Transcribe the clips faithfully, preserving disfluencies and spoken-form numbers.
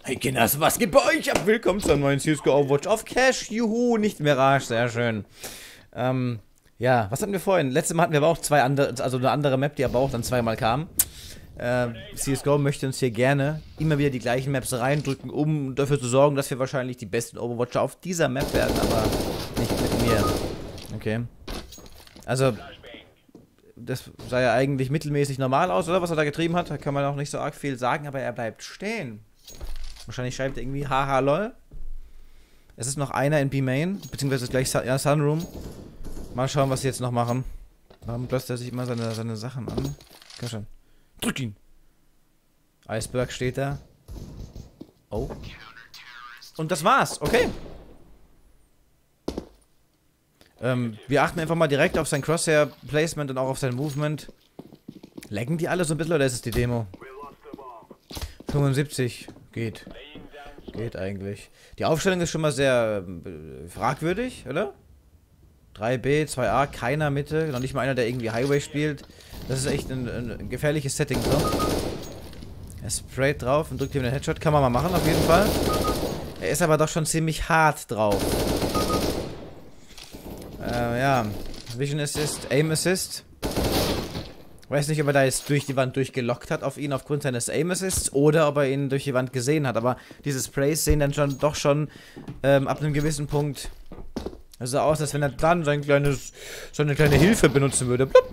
Hey Kinders, was geht bei euch ab? Willkommen zu einem neuen C S G O Overwatch auf Cash. Juhu, nicht Mirage, sehr schön. Ähm, ja, was hatten wir vorhin? Letztes Mal hatten wir aber auch zwei andere, also eine andere Map, die aber auch dann zweimal kam. Äh, C S G O möchte uns hier gerne immer wieder die gleichen Maps reindrücken, um dafür zu sorgen, dass wir wahrscheinlich die besten Overwatcher auf dieser Map werden, aber nicht mit mir. Okay. Also, das sah ja eigentlich mittelmäßig normal aus, oder? Was er da getrieben hat, da kann man auch nicht so arg viel sagen, aber er bleibt stehen. Wahrscheinlich schreibt er irgendwie haha lol. Es ist noch einer in B-Main, beziehungsweise gleich ja, Sunroom. Mal schauen, was sie jetzt noch machen. Warum lässt er sich immer seine, seine Sachen an? Komm schon. Drück ihn! Iceberg steht da. Oh. Und das war's, okay. Ähm, wir achten einfach mal direkt auf sein Crosshair-Placement und auch auf sein Movement. Laggen die alle so ein bisschen oder ist es die Demo? fünfundsiebzig. Geht. Geht eigentlich. Die Aufstellung ist schon mal sehr äh, fragwürdig, oder? drei B, zwei A, keiner Mitte, noch nicht mal einer, der irgendwie Highway spielt. Das ist echt ein, ein gefährliches Setting so. Er sprayt drauf und drückt ihm den Headshot. Kann man mal machen, auf jeden Fall. Er ist aber doch schon ziemlich hart drauf. Äh, ja. Vision Assist, Aim Assist. Weiß nicht, ob er da jetzt durch die Wand durchgelockt hat auf ihn aufgrund seines Aim Assists oder ob er ihn durch die Wand gesehen hat. Aber diese Sprays sehen dann schon doch schon ähm, ab einem gewissen Punkt so aus, als wenn er dann sein kleines, so eine kleine Hilfe benutzen würde. Blub.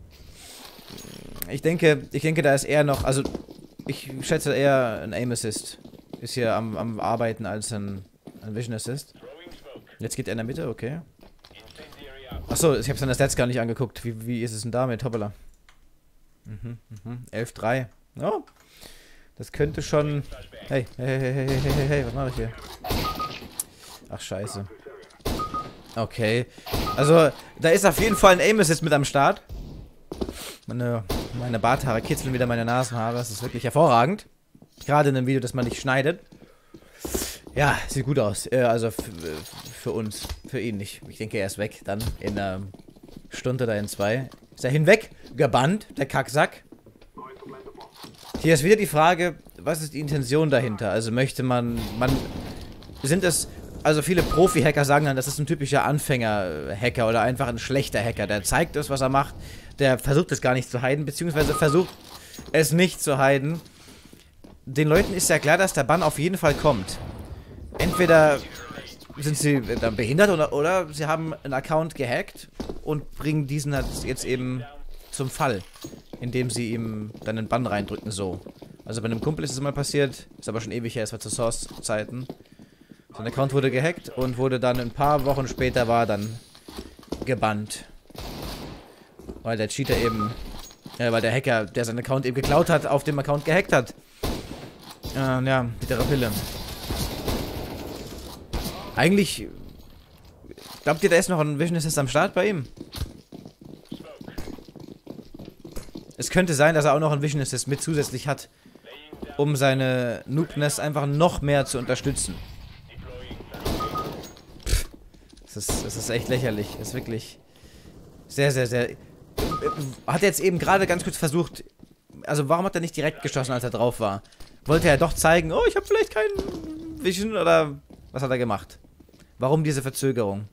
Ich denke, ich denke, da ist eher noch, also ich schätze eher ein Aim Assist ist hier am, am Arbeiten als ein, ein Vision Assist. Jetzt geht er in der Mitte, okay. Achso, ich habe seine Stats gar nicht angeguckt. Wie, wie ist es denn damit? Hoppala. Mhm, mhm. elf drei. Oh. Das könnte schon... Hey, hey, hey, hey, hey, hey, hey, was mache ich hier? Ach, scheiße. Okay. Also, da ist auf jeden Fall ein Aim Assist mit am Start. Meine, meine Barthaare kitzeln wieder meine Nasenhaare. Das ist wirklich hervorragend. Gerade in einem Video, das man nicht schneidet. Ja, sieht gut aus. Äh, also für uns. Für ihn nicht. Ich denke, er ist weg dann in einer Stunde oder in zwei. Ist er hinweg? Gebannt, der Kacksack. Hier ist wieder die Frage, was ist die Intention dahinter? Also möchte man, man, sind es, also viele Profi-Hacker sagen dann, das ist ein typischer Anfänger-Hacker oder einfach ein schlechter Hacker. Der zeigt das, was er macht, der versucht es gar nicht zu hiden, beziehungsweise versucht es nicht zu hiden. Den Leuten ist ja klar, dass der Bann auf jeden Fall kommt. Entweder sind sie dann behindert oder, oder sie haben einen Account gehackt und bringen diesen halt jetzt eben zum Fall, indem sie ihm dann einen Bann reindrücken, so. Also bei einem Kumpel ist es mal passiert, ist aber schon ewig her, es war zu Source-Zeiten. Sein Account wurde gehackt und wurde dann ein paar Wochen später war dann gebannt. Weil der Cheater eben, äh, weil der Hacker, der seinen Account eben geklaut hat, auf dem Account gehackt hat. Äh, ja, bittere Pille. Eigentlich, glaubt ihr, da ist noch ein Vision Assist am Start bei ihm? Es könnte sein, dass er auch noch ein Vision Assist mit zusätzlich hat, um seine Noobness einfach noch mehr zu unterstützen. Pff, das ist, das ist echt lächerlich. Das ist wirklich sehr, sehr, sehr... Hat er jetzt eben gerade ganz kurz versucht... Also warum hat er nicht direkt geschossen, als er drauf war? Wollte er doch zeigen, oh, ich habe vielleicht keinen Vision oder... Was hat er gemacht? Warum diese Verzögerung?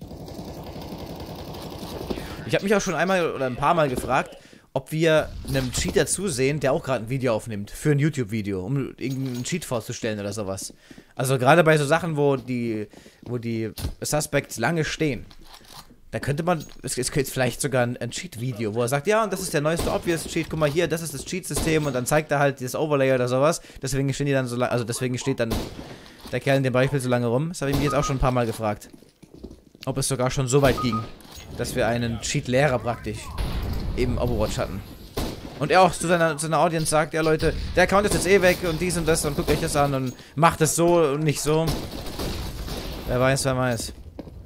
Ich habe mich auch schon einmal oder ein paar Mal gefragt, ob wir einem Cheater zusehen, der auch gerade ein Video aufnimmt, für ein YouTube-Video, um irgendeinen Cheat vorzustellen oder sowas. Also gerade bei so Sachen, wo die, wo die Suspects lange stehen, da könnte man, es ist vielleicht sogar ein, ein Cheat-Video, wo er sagt, ja, und das ist der neueste Obvious Cheat, guck mal hier, das ist das Cheat-System und dann zeigt er halt das Overlay oder sowas, deswegen stehen die dann so lange, also deswegen steht dann der Kerl in dem Beispiel so lange rum. Das habe ich mich jetzt auch schon ein paar Mal gefragt. Ob es sogar schon so weit ging, dass wir einen Cheat-Lehrer praktisch eben Overwatch hatten. Und er auch zu seiner, zu seiner Audience sagt, ja Leute, der Account ist jetzt eh weg und dies und das und guckt euch das an und macht es so und nicht so. Wer weiß, wer weiß.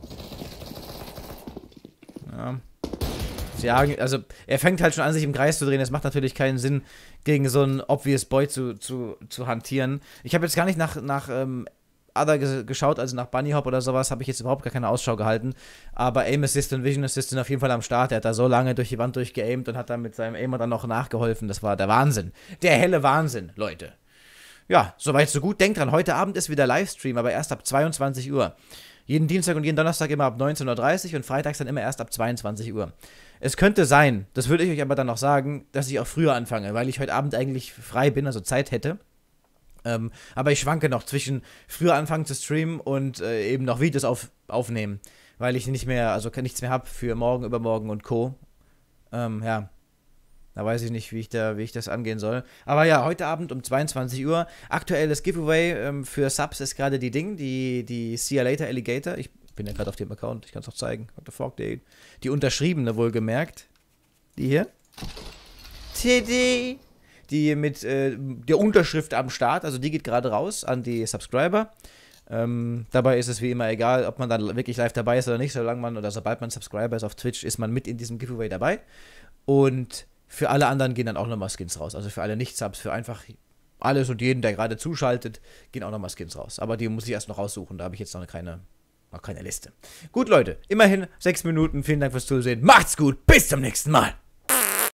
Ja. Sie jagen, also er fängt halt schon an, sich im Kreis zu drehen. Es macht natürlich keinen Sinn, gegen so einen Obvious Boy zu, zu, zu hantieren. Ich habe jetzt gar nicht nach, nach ähm, Other geschaut, also nach Bunny Hop oder sowas, habe ich jetzt überhaupt gar keine Ausschau gehalten. Aber Aim Assist und Vision Assist sind auf jeden Fall am Start. Er hat da so lange durch die Wand durchgeaimt und hat dann mit seinem Aimer dann noch nachgeholfen. Das war der Wahnsinn. Der helle Wahnsinn, Leute. ja, soweit so gut. Denkt dran, heute Abend ist wieder Livestream, aber erst ab zweiundzwanzig Uhr. Jeden Dienstag und jeden Donnerstag immer ab neunzehn Uhr dreißig und freitags dann immer erst ab zweiundzwanzig Uhr. Es könnte sein, das würde ich euch aber dann noch sagen, dass ich auch früher anfange, weil ich heute Abend eigentlich frei bin, also Zeit hätte. Ähm, aber ich schwanke noch zwischen früher anfangen zu streamen und äh, eben noch Videos auf, aufnehmen, weil ich nicht mehr, also nichts mehr habe für morgen, übermorgen und Co. Ähm, ja. Da weiß ich nicht, wie ich, da, wie ich das angehen soll. Aber ja, heute Abend um zweiundzwanzig Uhr. Aktuelles Giveaway ähm, für Subs ist gerade die Ding, die, die See You Later Alligator. Ich bin ja gerade auf dem Account, ich kann es auch zeigen. What the fuck, die, die unterschriebene wohlgemerkt. Die hier. T D. Die mit äh, der Unterschrift am Start, also die geht gerade raus an die Subscriber. Ähm, dabei ist es wie immer egal, ob man dann wirklich live dabei ist oder nicht, solange man oder sobald man Subscriber ist auf Twitch, ist man mit in diesem Giveaway dabei. Und für alle anderen gehen dann auch nochmal Skins raus. Also für alle Nicht-Subs, für einfach alles und jeden, der gerade zuschaltet, gehen auch nochmal Skins raus. Aber die muss ich erst noch raussuchen, da habe ich jetzt noch keine, noch keine Liste. Gut, Leute, immerhin sechs Minuten. Vielen Dank fürs Zusehen. Macht's gut, bis zum nächsten Mal.